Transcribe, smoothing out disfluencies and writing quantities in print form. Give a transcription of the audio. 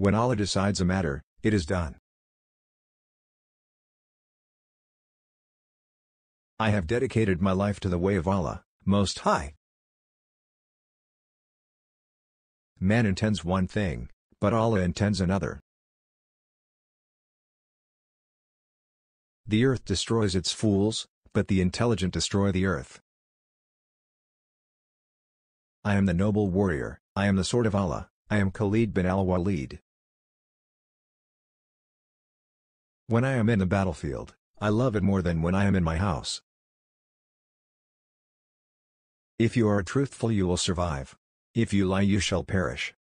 When Allah decides a matter, it is done. I have dedicated my life to the way of Allah, Most High. Man intends one thing, but Allah intends another. The earth destroys its fools, but the intelligent destroy the earth. I am the noble warrior, I am the sword of Allah, I am Khalid bin al-Waleed. When I am in the battlefield, I love it more than when I am in my house. If you are truthful you will survive. If you lie you shall perish.